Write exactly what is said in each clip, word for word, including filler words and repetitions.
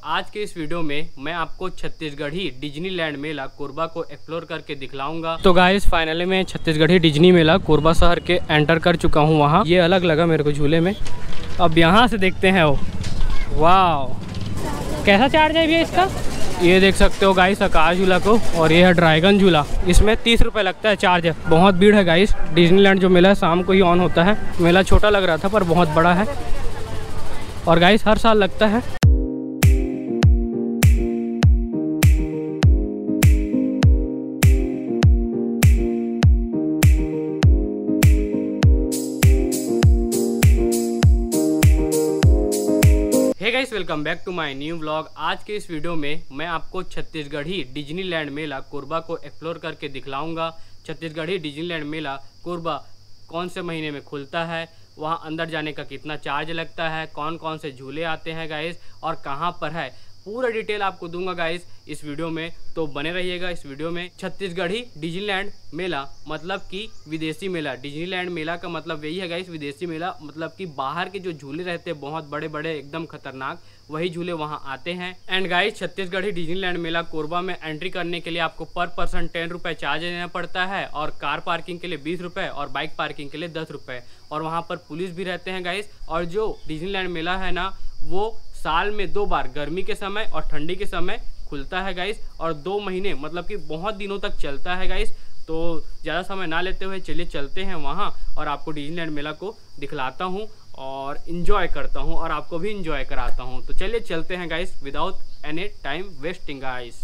आज के इस वीडियो में मैं आपको छत्तीसगढ़ी डिज्नीलैंड मेला कोरबा को एक्सप्लोर करके दिखलाऊंगा। तो गाइस फाइनली मैं छत्तीसगढ़ी डिज्नी मेला कोरबा शहर के एंटर कर चुका हूं। वहां ये अलग लगा मेरे को झूले में। अब यहां से देखते हैं वो। वाह, कैसा चार्ज है भैया इसका? ये देख सकते हो गाइस आकाश झूला को, और ये है ड्रैगन झूला। इसमें तीस रुपये लगता है चार्ज है। बहुत भीड़ है गाइस। डिज्नीलैंड जो मेला है शाम को ही ऑन होता है। मेला छोटा लग रहा था पर बहुत बड़ा है, और गाइस हर साल लगता है। Hey guys, welcome back to my new vlog. आज के इस वीडियो में मैं आपको छत्तीसगढ़ी डिज्नीलैंड मेला कोरबा को एक्सप्लोर करके दिखलाऊंगा। छत्तीसगढ़ी डिज्नीलैंड मेला कोरबा कौन से महीने में खुलता है, वहां अंदर जाने का कितना चार्ज लगता है, कौन कौन से झूले आते हैं गाइस, और कहां पर है, पूरा डिटेल आपको दूंगा गाइस इस वीडियो में। तो बने रहिएगा इस वीडियो में। छत्तीसगढ़ी डिज्नीलैंड मेला मतलब कि विदेशी मेला। डिज्नीलैंड मेला का मतलब यही है गाइस, विदेशी मेला मतलब कि बाहर के जो झूले रहते हैं बहुत बड़े बड़े एकदम खतरनाक, वही झूले वहां आते हैं। एंड गाइस छत्तीसगढ़ी डिज्नीलैंड मेला कोरबा में एंट्री करने के लिए आपको पर पर्सन टेन रुपये चार्ज देना पड़ता है, और कार पार्किंग के लिए बीस रुपये और बाइक पार्किंग के लिए दस रुपये। और वहाँ पर पुलिस भी रहते हैं गाइस। और जो डिज्नीलैंड मेला है ना, वो साल में दो बार, गर्मी के समय और ठंडी के समय खुलता है गाइस, और दो महीने मतलब कि बहुत दिनों तक चलता है गाइस। तो ज़्यादा समय ना लेते हुए चलिए चलते हैं वहाँ, और आपको डिज्नीलैंड मेला को दिखलाता हूँ और इन्जॉय करता हूँ, और आपको भी इन्जॉय कराता हूँ। तो चलिए चलते हैं guys without any time wasting guys.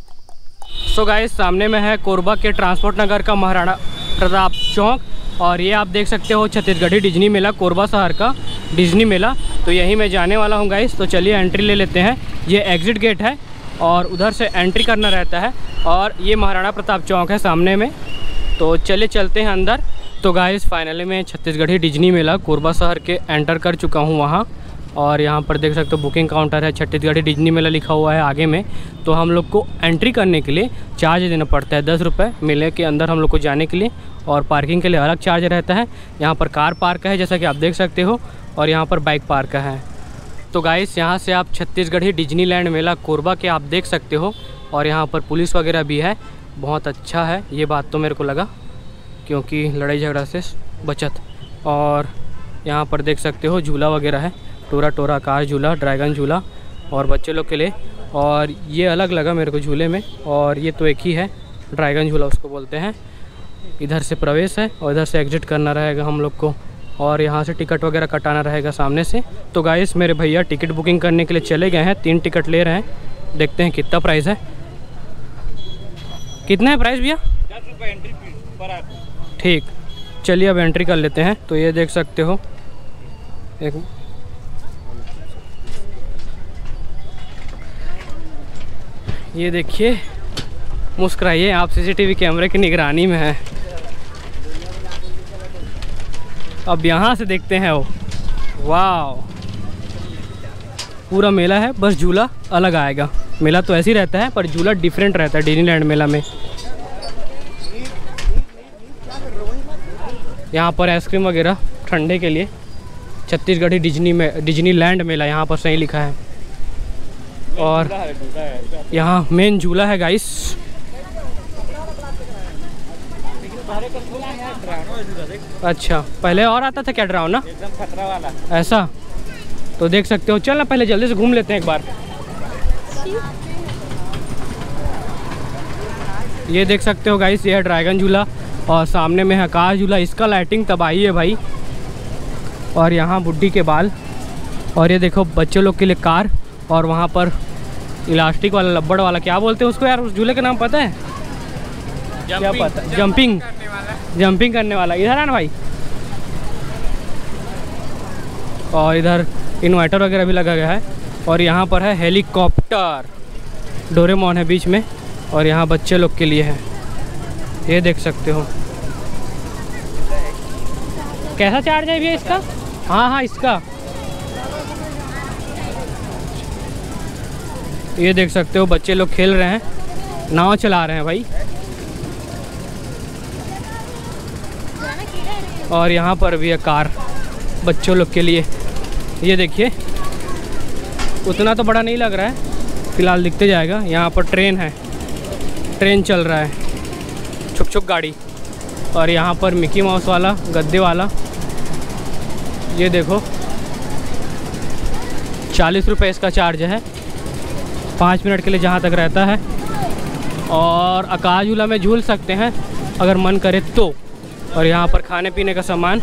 So guys सामने में है कोरबा के ट्रांसपोर्ट नगर का महाराणा प्रताप चौक, और ये आप देख सकते हो छत्तीसगढ़ी डिज्नी मेला कोरबा शहर का डिज्नी मेला। तो यही मैं जाने वाला हूँ गाइस। तो चलिए एंट्री ले लेते हैं। ये एग्जिट गेट है और उधर से एंट्री करना रहता है, और ये महाराणा प्रताप चौक है सामने में। तो चलिए चलते हैं अंदर। तो गाइस फाइनली मैं छत्तीसगढ़ी डिज्नी मेला कोरबा शहर के एंटर कर चुका हूँ वहाँ, और यहाँ पर देख सकते हो बुकिंग काउंटर है, छत्तीसगढ़ी डिज्नी मेला लिखा हुआ है आगे में। तो हम लोग को एंट्री करने के लिए चार्ज देना पड़ता है दस रुपये मेले के अंदर हम लोग को जाने के लिए, और पार्किंग के लिए अलग चार्ज रहता है। यहाँ पर कार पार्क है जैसा कि आप देख सकते हो, और यहाँ पर बाइक पार्क है। तो गाइस यहाँ से आप छत्तीसगढ़ी डिज्नीलैंड मेला कोरबा के आप देख सकते हो, और यहाँ पर पुलिस वगैरह भी है। बहुत अच्छा है ये बात तो मेरे को लगा, क्योंकि लड़ाई झगड़ा से बचत। और यहाँ पर देख सकते हो झूला वगैरह है, टोरा टोरा कार झूला, ड्रैगन झूला, और बच्चे लोग के लिए। और ये अलग लगा मेरे को झूले में, और ये तो एक ही है, ड्रैगन झूला उसको बोलते हैं। इधर से प्रवेश है और इधर से एग्जिट करना रहेगा हम लोग को, और यहाँ से टिकट वगैरह कटाना रहेगा सामने से। तो गाइस मेरे भैया टिकट बुकिंग करने के लिए चले गए हैं, तीन टिकट ले रहे हैं। देखते हैं कितना प्राइस है। कितना है प्राइस भैया? दस रुपये एंट्री पर आदमी। ठीक, चलिए अब एंट्री कर लेते हैं। तो ये देख सकते हो एक ये देखिए, मुस्कुराइए आप, सीसीटीवी कैमरे की निगरानी में है। अब यहाँ से देखते हैं वो। वाह, पूरा मेला है, बस झूला अलग आएगा। मेला तो ऐसे ही रहता है पर झूला डिफरेंट रहता है डिज्नीलैंड मेला में। यहाँ पर आइसक्रीम वगैरह ठंडे के लिए, छत्तीसगढ़ी डिज्नी में डिज्नीलैंड मेला यहाँ पर सही लिखा है। और यहाँ मेन झूला है गाइस। अच्छा, पहले और आता था क्या डरावना? एकदम खतरा वाला ऐसा? तो देख सकते हो। चल ना पहले जल्दी से घूम लेते हैं एक बार। ये देख सकते हो गाइस, ये है ड्रैगन झूला, और सामने में है कार झूला। इसका लाइटिंग तबाही है भाई, और यहाँ बुड्ढी के बाल, और ये देखो बच्चों लोग के लिए कार, और वहाँ पर इलास्टिक वाला लब्बड़ वाला, क्या बोलते हैं उसको यार, उस झूले का नाम पता है? क्या पता? जंपिंग जंपिंग करने वाला। इधर है ना भाई। और इधर इन्वर्टर वगैरह भी लगा गया है, और यहाँ पर है हेलीकॉप्टर, डोरेमोन है बीच में, और यहाँ बच्चे लोग के लिए है। ये देख सकते हो। कैसा चार्ज है भैया इसका? हाँ हाँ इसका। ये देख सकते हो बच्चे लोग खेल रहे हैं, नाव चला रहे हैं भाई। और यहाँ पर भी है कार बच्चों लोग के लिए। ये देखिए, उतना तो बड़ा नहीं लग रहा है फ़िलहाल दिखते जाएगा। यहाँ पर ट्रेन है, ट्रेन चल रहा है, छुक छुक गाड़ी। और यहाँ पर मिकी माउस वाला गद्दे वाला, ये देखो चालीस रुपये इसका चार्ज है, पाँच मिनट के लिए जहाँ तक रहता है। और आकाश झूला में झूल सकते हैं अगर मन करे तो। और यहाँ पर खाने पीने का सामान,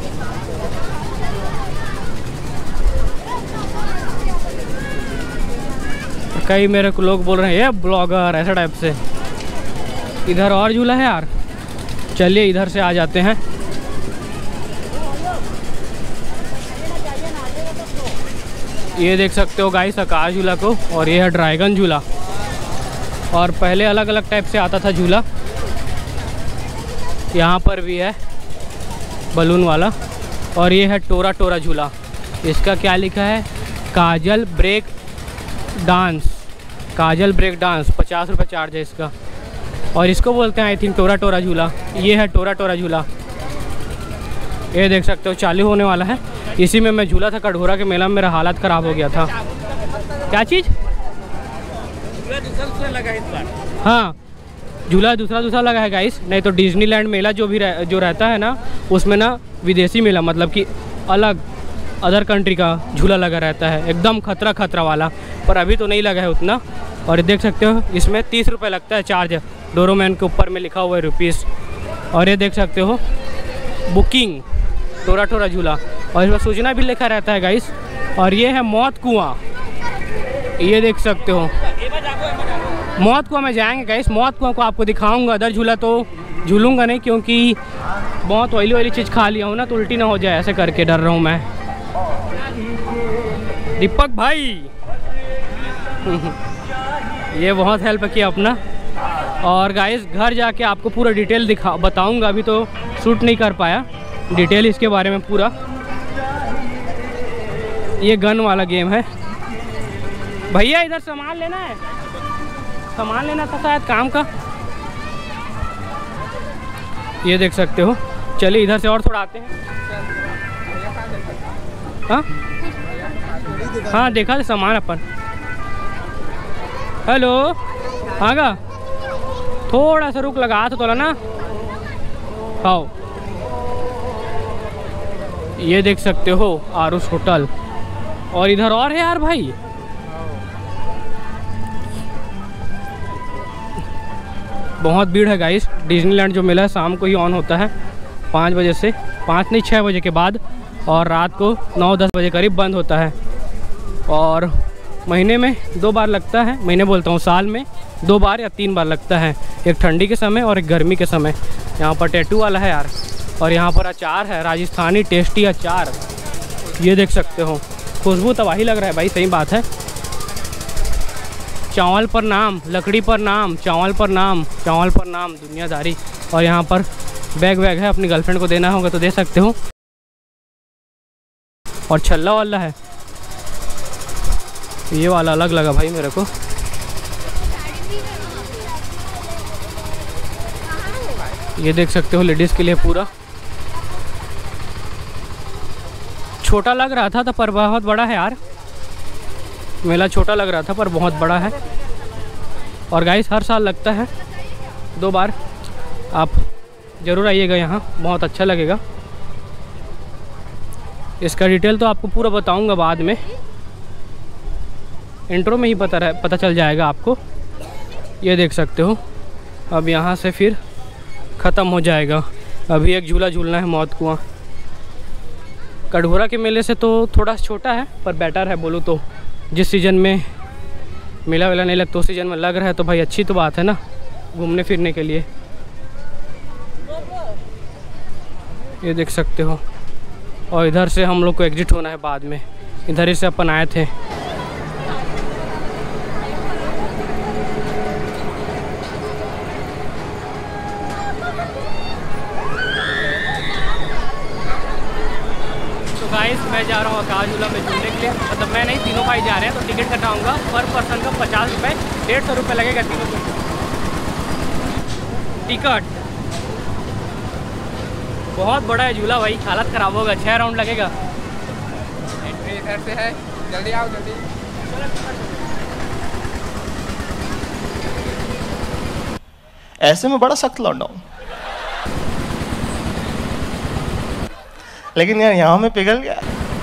कई मेरे को लोग बोल रहे हैं ये ब्लॉगर ऐसा टाइप से। इधर और झूला है यार, चलिए इधर से आ जाते हैं। ये देख सकते हो गाइस आकाश झूला को, और ये है ड्रैगन झूला। और पहले अलग अलग टाइप से आता था झूला। यहाँ पर भी है बलून वाला। और ये है टोरा टोरा झूला। इसका क्या लिखा है, Kajal break dance, Kajal break dance, पचास रुपये चार्ज है इसका। और इसको बोलते हैं आई थिंक टोरा टोरा झूला। ये है टोरा टोरा झूला, ये देख सकते हो चालू होने वाला है। इसी में मैं झूला था कटघोरा के मेला में, मेरा हालत ख़राब हो गया था। क्या चीज़? लगा इस बार। हाँ झूला दूसरा दूसरा लगा है गाइस। नहीं तो डिज्नीलैंड मेला जो भी रह, जो रहता है ना, उसमें ना विदेशी मेला, मतलब कि अलग अदर कंट्री का झूला लगा रहता है, एकदम खतरा खतरा वाला। पर अभी तो नहीं लगा है उतना। और देख सकते हो इसमें तीस रुपये लगता है चार्ज, डोरोमैन के ऊपर में लिखा हुआ है रुपीज़। और ये देख सकते हो बुकिंग टोरा टोरा झूला, और इसमें सूचना भी लिखा रहता है गाइस। और ये है मौत कुआं, ये देख सकते हो मौत कुआं में जाएंगे गाइस। मौत कुआं को आपको दिखाऊंगा। अदर झूला तो झूलूंगा नहीं, क्योंकि बहुत ऑयली ऑयली चीज़ खा लिया हूँ ना, तो उल्टी ना हो जाए, ऐसे करके डर रहा हूँ मैं। दीपक भाई ये बहुत हेल्प किया अपना। और गाइस घर जाके आपको पूरा डिटेल दिखा बताऊंगा, अभी तो शूट नहीं कर पाया डिटेल इसके बारे में पूरा। ये गन वाला गेम है भैया। इधर सामान लेना है, सामान लेना था शायद काम का। ये देख सकते हो। चलिए इधर से और थोड़ा आते हैं। हाँ हाँ देखा था सामान अपन। हेलो हाँ गा, थोड़ा सा रुक लगा तो तोला ना। हाँ ये देख सकते हो आरुष होटल। और इधर और है यार भाई, बहुत भीड़ है गाइस। डिज्नीलैंड जो मेला है शाम को ही ऑन होता है, पाँच बजे से, पाँच नहीं छः बजे के बाद। और रात को नौ दस बजे करीब बंद होता है। और महीने में दो बार लगता है, महीने बोलता हूँ साल में दो बार या तीन बार लगता है, एक ठंडी के समय और एक गर्मी के समय। यहाँ पर टैटू वाला है यार। और यहाँ पर अचार है, राजस्थानी टेस्टी अचार, ये देख सकते हो। खुशबू तबाही लग रहा है भाई, सही बात है। चावल पर नाम, लकड़ी पर नाम, चावल पर नाम, चावल पर नाम, दुनियादारी। और यहाँ पर बैग वैग है, अपनी गर्लफ्रेंड को देना होगा तो दे सकते हो। और छल्ला वाला है, ये वाला अलग लगा भाई मेरे को। ये देख सकते हो लेडीज़ के लिए पूरा। छोटा लग रहा था तो पर बहुत बड़ा है यार, मेला छोटा लग रहा था पर बहुत बड़ा है। और गाइस हर साल लगता है दो बार, आप ज़रूर आइएगा यहाँ, बहुत अच्छा लगेगा। इसका डिटेल तो आपको पूरा बताऊंगा बाद में, इंट्रो में ही पता रह, पता चल जाएगा आपको। ये देख सकते हो। अब यहाँ से फिर ख़त्म हो जाएगा। अभी एक झूला झूलना है, मौत कुआं। कटघोरा के मेले से तो थोड़ा छोटा है पर बेटर है बोलूँ तो। जिस सीज़न में मेला वेला नहीं लगता उस सीज़न में लग रहा है तो भाई अच्छी तो बात है ना, घूमने फिरने के लिए। ये देख सकते हो। और इधर से हम लोग को एग्जिट होना है बाद में, इधर ही से अपन आए थे। गाइस मैं जा रहा हूँ आकाश झूला में झूलने के लिए, मतलब मैं नहीं, तीनों भाई जा रहे हैं। तो टिकट कटाऊंगा पर पर्सन का पचास रुपये, डेढ़ सौ रुपये लगेगा तीनों को टिकट। बहुत बड़ा है झूला भाई, हालत ख़राब होगा। छः राउंड लगेगा। एंट्री इधर से है, जल्दी आओ जल्दी। ऐसे में बड़ा सख्त लौंडा हूं, लेकिन यार यहाँ में पिघल गया।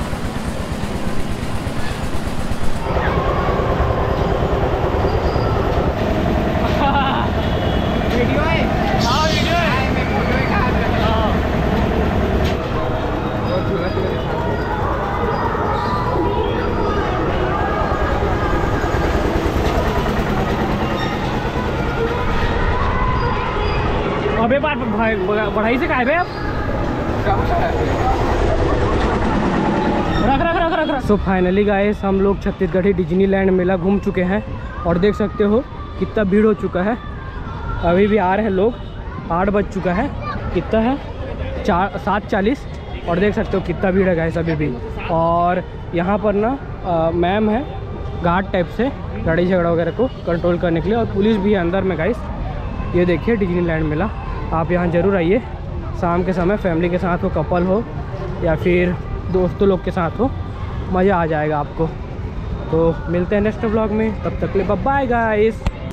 वीडियो है, हाँ वीडियो है, मैं फोटो ही कहा अबे बात बढ़ाई से खाए आप रख रख रख रख रख सो फाइनली गाइस हम लोग छत्तीसगढ़ी डिज्नीलैंड मेला घूम चुके हैं और देख सकते हो कितना भीड़ हो चुका है। अभी भी आ रहे हैं लोग, आठ बज चुका है, कितना है चार सात चालीस और देख सकते हो कितना भीड़ है गाइस अभी भी। और यहाँ पर ना मैम है घाट टाइप से लड़ाई झगड़ा वगैरह को कंट्रोल करने के लिए, और पुलिस भी है अंदर में गाइस। ये देखिए डिज्नीलैंड मेला, आप यहाँ ज़रूर आइए शाम के समय, फैमिली के साथ हो, कपल हो या फिर दोस्तों लोग के साथ हो, मज़ा आ जाएगा आपको। तो मिलते हैं नेक्स्ट व्लॉग में, तब तक के लिए बाय बाय गाइस।